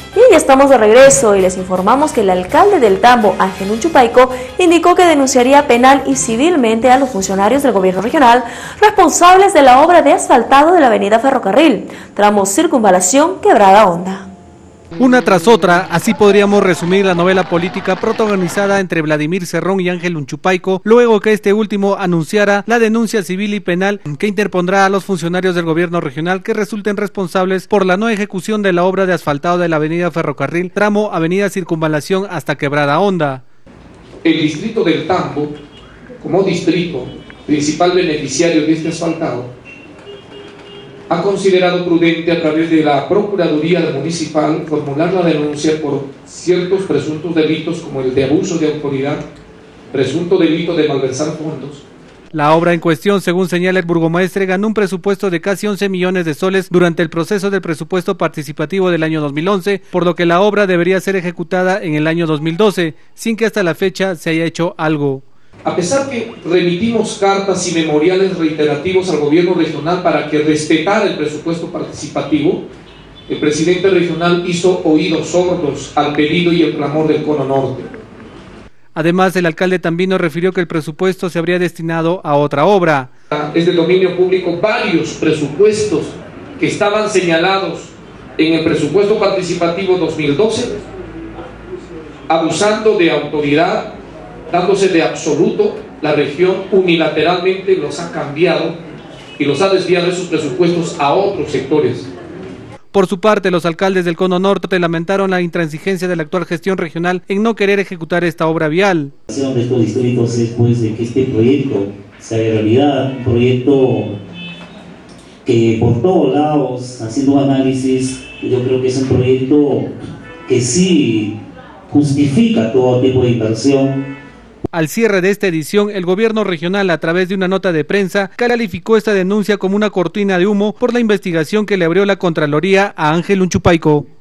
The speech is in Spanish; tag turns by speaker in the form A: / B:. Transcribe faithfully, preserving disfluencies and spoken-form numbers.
A: Y ya estamos de regreso y les informamos que el alcalde del Tambo, Ángel Huanchupaico, indicó que denunciaría penal y civilmente a los funcionarios del gobierno regional responsables de la obra de asfaltado de la avenida Ferrocarril, tramo Circunvalación Quebrada Honda.
B: Una tras otra, así podríamos resumir la novela política protagonizada entre Vladimir Cerrón y Ángel Huanchupaico, luego que este último anunciara la denuncia civil y penal que interpondrá a los funcionarios del gobierno regional que resulten responsables por la no ejecución de la obra de asfaltado de la avenida Ferrocarril, tramo avenida Circunvalación hasta Quebrada Honda.
C: El distrito del Tambo, como distrito principal beneficiario de este asfaltado, ha considerado prudente a través de la Procuraduría Municipal formular la denuncia por ciertos presuntos delitos como el de abuso de autoridad, presunto delito de malversar fondos.
B: La obra en cuestión, según señala el burgomaestre, ganó un presupuesto de casi once millones de soles durante el proceso del presupuesto participativo del año dos mil once, por lo que la obra debería ser ejecutada en el año dos mil doce, sin que hasta la fecha se haya hecho algo.
C: A pesar que remitimos cartas y memoriales reiterativos al gobierno regional para que respetara el presupuesto participativo, el presidente regional hizo oídos sordos al pedido y el clamor del Cono Norte.
B: Además, el alcalde también nos refirió que el presupuesto se habría destinado a otra obra.
C: Es de dominio público varios presupuestos que estaban señalados en el presupuesto participativo dos mil doce, abusando de autoridad, dándose de absoluto, la región unilateralmente los ha cambiado y los ha desviado esos presupuestos a otros sectores.
B: Por su parte, los alcaldes del Cono Norte lamentaron la intransigencia de la actual gestión regional en no querer ejecutar esta obra vial.
D: La situación de estos distritos es pues de que este proyecto se haga realidad, un proyecto que por todos lados, haciendo un análisis, yo creo que es un proyecto que sí justifica todo tipo de inversión.
B: Al cierre de esta edición, el gobierno regional, a través de una nota de prensa, calificó esta denuncia como una cortina de humo por la investigación que le abrió la Contraloría a Ángel Huanchupaico.